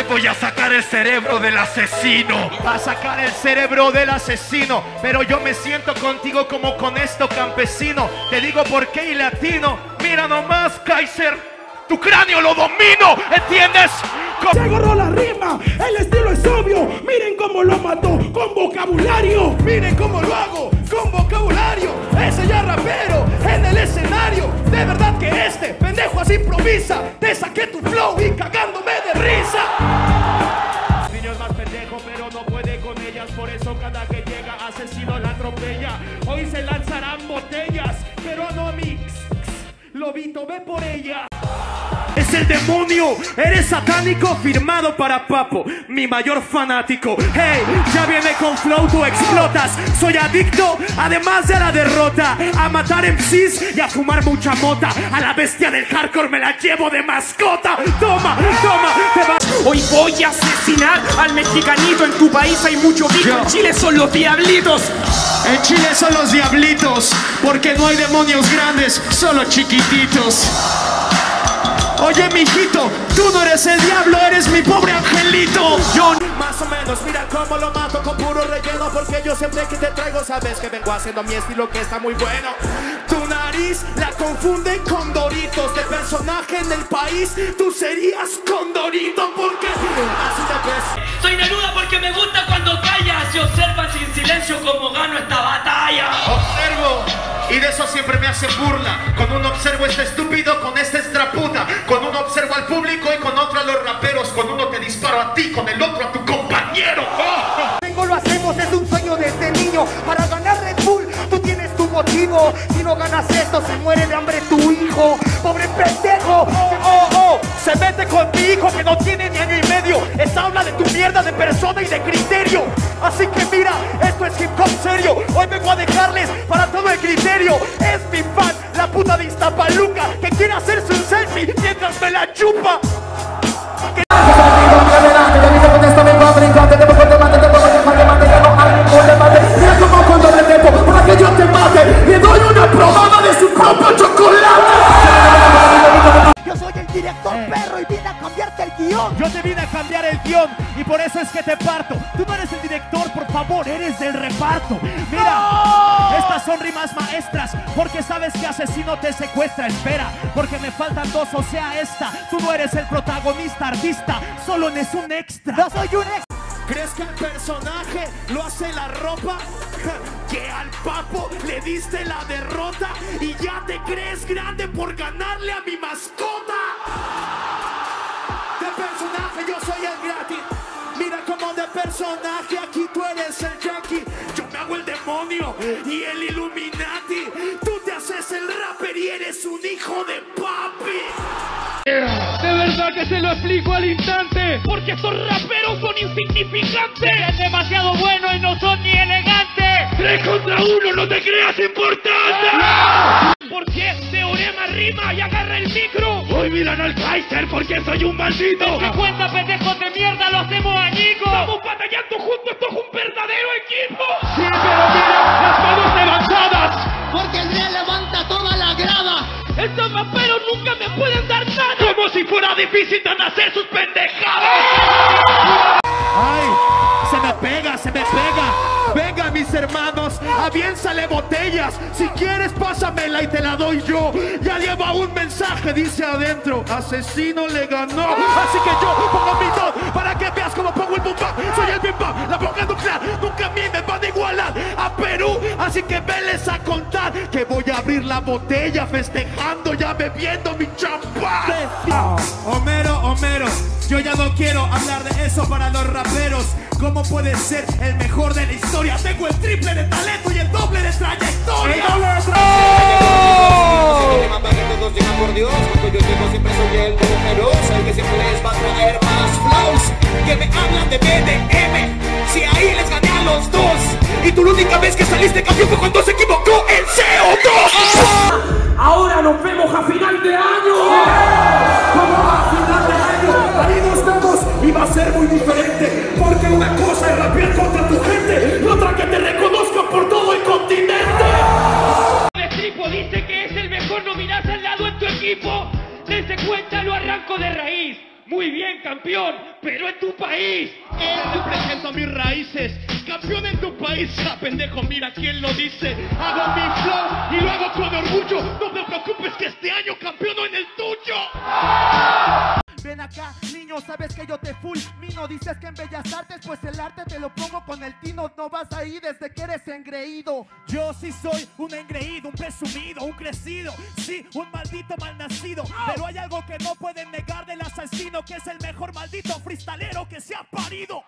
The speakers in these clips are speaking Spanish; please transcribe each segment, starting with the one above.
Voy a sacar el cerebro del asesino. A sacar el cerebro del asesino. Pero yo me siento contigo como con esto, campesino. Te digo por qué y latino. Mira nomás, Kaiser, tu cráneo lo domino, ¿entiendes? Se agarró la rima, el estilo es obvio. Miren cómo lo mató, con vocabulario. Miren cómo lo hago, con vocabulario. Ese ya rapero, en el escenario. De verdad que este pendejo así improvisa. Te saqué tu flow y cagándome de risa. Niño es más pendejo, pero no puede con ellas. Por eso cada que llega asesino la atropella. Hoy se lanzarán botellas, pero no a mí. Lobito, ve por ella. Es el demonio, eres satánico, firmado para Papo, mi mayor fanático. Hey, ya viene con flow, tú explotas. Soy adicto, además de la derrota, a matar MCs y a fumar mucha mota. A la bestia del hardcore me la llevo de mascota. Toma, toma, te va. Hoy voy a asesinar al mexicanito. En tu país hay mucho bicho, en Chile son los diablitos. En Chile son los diablitos, porque no hay demonios grandes, solo chiquititos. Oye, mijito, tú no eres el diablo, eres mi pobre angelito. Yo más o menos, mira cómo lo mato con puro relleno. Porque yo siempre que te traigo sabes que vengo haciendo mi estilo que está muy bueno. Tu nariz la confunden con Doritos. De personaje en el país, tú serías Condorito. Porque así te ves. Soy Neruda porque me gusta cuando callas y observas sin silencio cómo gano esta batalla. Observo, y de eso siempre me hacen burla. Con uno observo este estúpido, con este estraputa. Con uno observo al público y con otro a los raperos. Con uno te disparo a ti, con el otro a tu compañero. Tengo lo hacemos, es un sueño desde niño. Para ganar Red Bull, tú tienes tu motivo. Si no ganas esto, se muere de hambre tu hijo. Pobre pendejo. Se mete con mi hijo que no tiene ni año y medio. Esa habla de tu mierda de persona y de criterio. Así que mira, esto es hip hop serio. Hoy vengo a dejarles para todo el criterio. Es mi fan, la puta de Iztapaluca, que quiere hacerse un selfie mientras me la chupa. Para que yo te mate, le doy una probada de su propio chocolate. Yo soy el director perro y vine a cambiarte el guión. Yo te vine a cambiar el guión y por eso es que te parto. Tú no eres el director, por favor, eres del reparto. Mira, estas son rimas maestras, porque sabes que asesino te secuestra. Espera, porque me faltan dos, o sea esta. Tú no eres el protagonista, artista, solo eres un extra. No soy un extra. ¿Crees que el personaje lo hace la ropa? Que al Papo le diste la derrota y ya te crees grande por ganarle a mi mascota. De personaje yo soy el gratis. Mira como de personaje aquí tú eres el Jackie. Yo me hago el demonio y el Illuminati. Tú te haces el rapper y eres un hijo de papi. De verdad que se lo explico al instante, porque estos raperos son insignificantes. Es demasiado bueno y no son ni elegantes. 3 contra 1, no te creas importante. Porque teorema rima y agarra el micro. Hoy miran al Kaiser porque soy un maldito. ¿Te cuenta, pendejos de mierda? Lo hacemos añicos. Estamos batallando juntos, esto es un verdadero equipo. Sí, pero mira, las manos levantadas. Porque el Real levanta toda la grada. Estos raperos nunca me pueden dar nada. Como si fuera difícil de hacer sus pendejadas. Ay, se me pega, se me pega. Venga, mis hermanos, aviénsale botellas. Si quieres, pásamela y te la doy yo. Ya lleva un mensaje, dice adentro: asesino le ganó. Así que yo pongo mi don para que veas cómo pongo el bumba. Soy el bimba, la ponga nuclear. Nunca a mí me van a igualar a Perú. Así que veles a contar que voy a abrir la botella festejando, ya bebiendo mi champán. Homero, yo ya no quiero hablar de eso para los raperos. ¿Cómo puede ser el mejor de la historia? Tengo el triple de talento y el doble de trayectoria. ¡El doble de trayectoria! Por Dios, cuando yo digo siempre soy el número, soy el que siempre les va a traer más flows. Que me hablan de BDM, si ahí les gané a los dos. Y tú la única vez que saliste campeón fue cuando se equivocó el CO2. Ahora nos vemos a final de año. Como a final de año, ahí nos vemos y va a ser muy diferente. Porque una cosa es rapear contra tu gente y otra que te reconozcan por todo el continente. El Tripo dice que es el mejor, nominarse al lado en tu equipo. Dense cuenta, lo arranco de raíz. Muy bien, campeón, pero en tu país. Represento mis raíces, campeón en tu país. Pendejo, mira quién lo dice. Hago mi flow y lo hago con orgullo. No te preocupes que este año campeono en el tuyo. Ven acá, niño, sabes que yo te fulmino. Dices que en Bellas Artes, pues el arte te lo pongo con el tino. No vas ahí desde que eres engreído. Yo sí soy un engreído, un presumido, un crecido. Sí, un maldito malnacido. Pero hay algo que no pueden negar del asesino, que es el mejor maldito freestalero que se ha parido.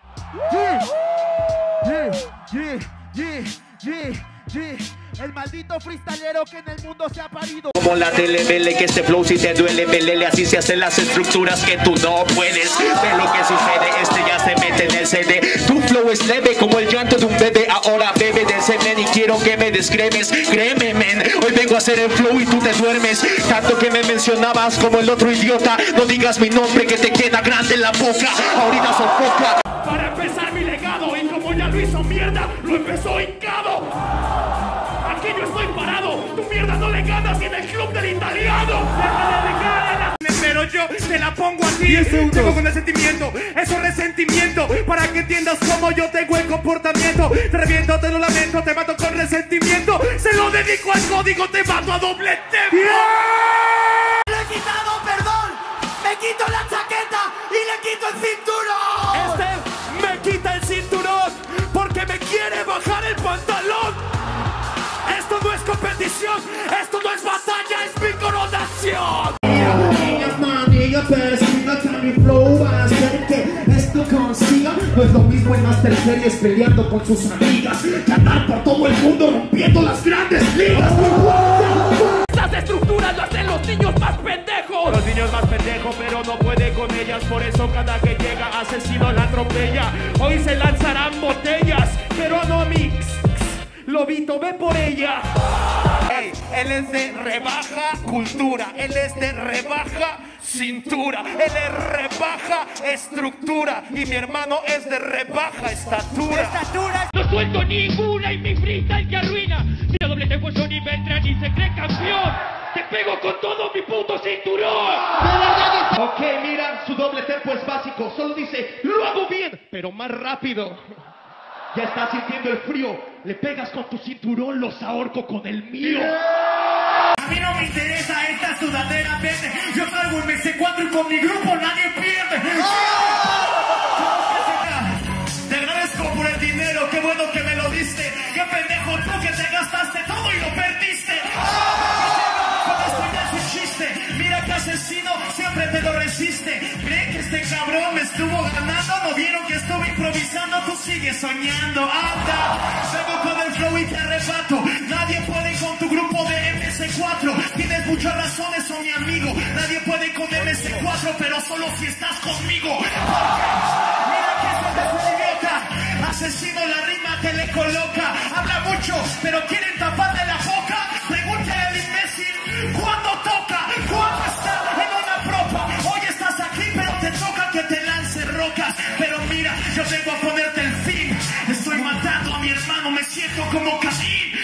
El maldito freestalero que en el mundo se ha parido. Como la tele, vele que este flow si te duele, velele, así se hacen las estructuras que tú no puedes. Ve lo que sucede, este ya se mete en el CD. Tu flow es leve como el llanto de un bebé, ahora bebe de semen y quiero que me descremes. Créeme, men, hoy vengo a hacer el flow y tú te duermes. Tanto que me mencionabas como el otro idiota. No digas mi nombre que te queda grande en la boca. Ahorita sofoca. Para empezar mi legado, y como ya lo hizo mierda, lo empezó hincado. Aquí yo estoy parado, tu mierda no le ganas ni en el club del italiano. Pero yo te la pongo así, tengo con el sentimiento, eso es resentimiento. Para que entiendas cómo yo tengo el comportamiento. Te reviento, te lo lamento, te mato con resentimiento. Se lo dedico al código, te mato a doble tempo. Le he quitado perdón, me quito la chaqueta y le quito el cinturón. Me quita el cinturón porque me quiere bajar el pantalón. Esto no es competición, esto no es batalla, es mi coronación. Mi flow va a hacer que esto consiga. No es lo mismo en Master Series peleando con sus amigas, ganar por todo el mundo rompiendo las grandes ligas. Estas estructuras lo hacen los niños más pendejos. Los niños más pendejos, pero no puede con ellas. Por eso cada que llega asesino la atropella. Hoy se lanzarán botellas, pero no a mí. Lobito, ve por ella. Hey, él es de rebaja cultura, él es de rebaja cintura, él es rebaja estructura y mi hermano es de rebaja estatura. No suelto ninguna y mi freestyle que arruina. Mira, doble tempo, Johnny Beltrán y se cree campeón. Te pego con todo mi puto cinturón. Ok, mira, su doble tempo es básico. Solo dice, lo hago bien, pero más rápido. Ya estás sintiendo el frío. Le pegas con tu cinturón, los ahorco con el mío. A mí no me interesa esta sudadera verde. Yo traigo un MC4 y con mi grupo nadie pierde. Te agradezco por el dinero, qué bueno que me lo diste. Qué pendejo tú que te gastaste todo y lo perdiste. Con esto ya es un chiste. Mira que asesino siempre te lo resiste. Creen que este cabrón me estuvo ganando. No vieron que estuve improvisando. Tú sigues soñando, anda. Vengo con el flow y te arrebato. Nadie puede con tu grupo de MC4. Tienes muchas razones, son mi amigo. Nadie puede con MC4, pero solo si estás conmigo. Mira que esto te fue idiota. Asesino la rima te le coloca. Habla mucho, pero quieren taparle la boca. Pregúntale al imbécil cuándo toca, cuándo está en una propa. Hoy estás aquí, pero te toca que te lance rocas. Pero mira, yo vengo a ponerte el fin. Estoy matando a mi hermano, me siento como Caín.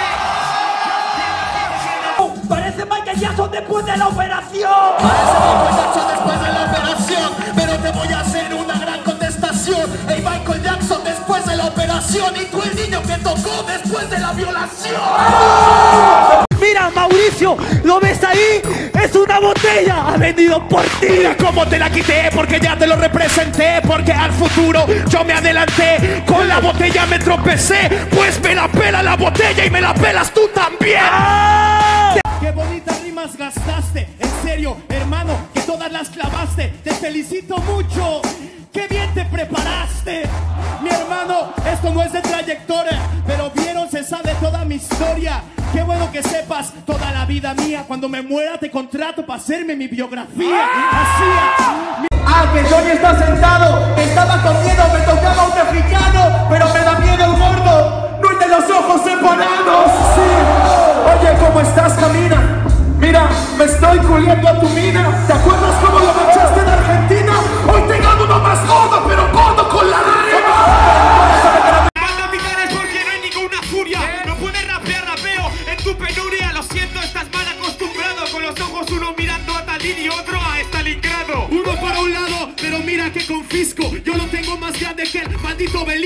Parece Michael Jackson después de la operación. Parece Michael Jackson después de la operación, pero te voy a hacer una gran contestación. Hey, Michael Jackson después de la operación y tú el niño que tocó después de la violación. Mira, Mauricio, ¿lo ves ahí? Es una botella, ha venido por ti. Mira cómo te la quité, porque ya te lo representé. Porque al futuro yo me adelanté. Con la botella me tropecé. Pues me la pela la botella y me la pelas tú también. Qué bonitas rimas gastaste. En serio, hermano, que todas las clavaste. Te felicito mucho. Qué bien te preparaste. Mi hermano, esto no es de trayectoria, pero vieron, se sabe toda mi historia. Qué bueno que sepas toda la vida mía. Cuando me muera te contrato para hacerme mi biografía. Así. Que Johnny está sentado. Estaba con miedo, me tocaba un mexicano, pero me da miedo el gordo. No el de los ojos separados. Sí. Oye, ¿cómo estás? Camina. Mira, me estoy culiando a tu mina. ¿Te acuerdas cómo lo marchaste en Argentina? Hoy te gano uno más gordo, pero gordo con la rima. Mando titanes porque no hay ninguna furia. No puedes rapear, rapeo en tu penuria. Lo siento, estás mal acostumbrado. Con los ojos uno mirando a Tallinn y otro a Stalingrado. Uno para un lado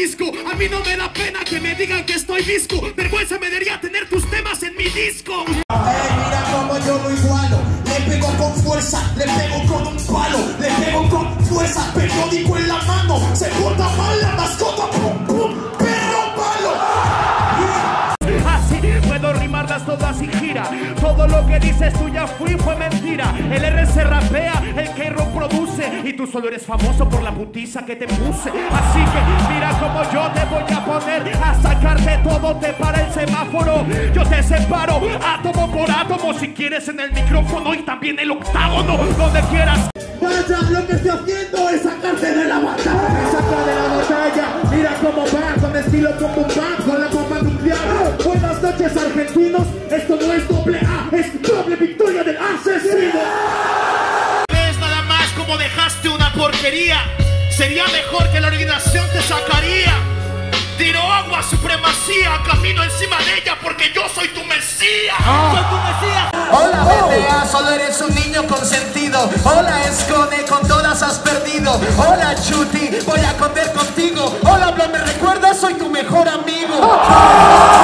promiscuo. A mí no me da pena que me digan que estoy visco. Vergüenza me daría tener tus temas en mi disco. Mira como yo lo igualo. Le pego con fuerza, le pego con un palo. Le pego con fuerza, periódico en la mano. Se porta mal la mascota, pum pum, perro palo. Así puedo rimarlas todas sin gira. Todo lo que dices tú ya fue mentira. El RC rapea, el K-Rock produce. Y tú solo eres famoso por la putiza que te puse. Así que mira como yo te voy a poner a sacarte todo, te para el semáforo. Yo te separo átomo por átomo. Si quieres en el micrófono y también el octágono, donde quieras. Vaya, lo que estoy haciendo es sacarte de la batalla. Me saca de la batalla. Mira cómo va, con estilo como un pan, con la bomba nuclear. Buenas noches, argentinos. Esto no es doble A, es doble victoria del asesino. ¿Ves nada más como dejaste una porquería? Sería mejor que la organización te sacaría. Tiro agua, supremacía, camino encima de ella porque yo soy tu mesías. Soy tu mesías. Hola BTA, solo eres un niño consentido. Hola Escone, con todas has perdido. Hola Chuti, voy a comer contigo. Hola Blo, ¿me recuerdas? Soy tu mejor amigo.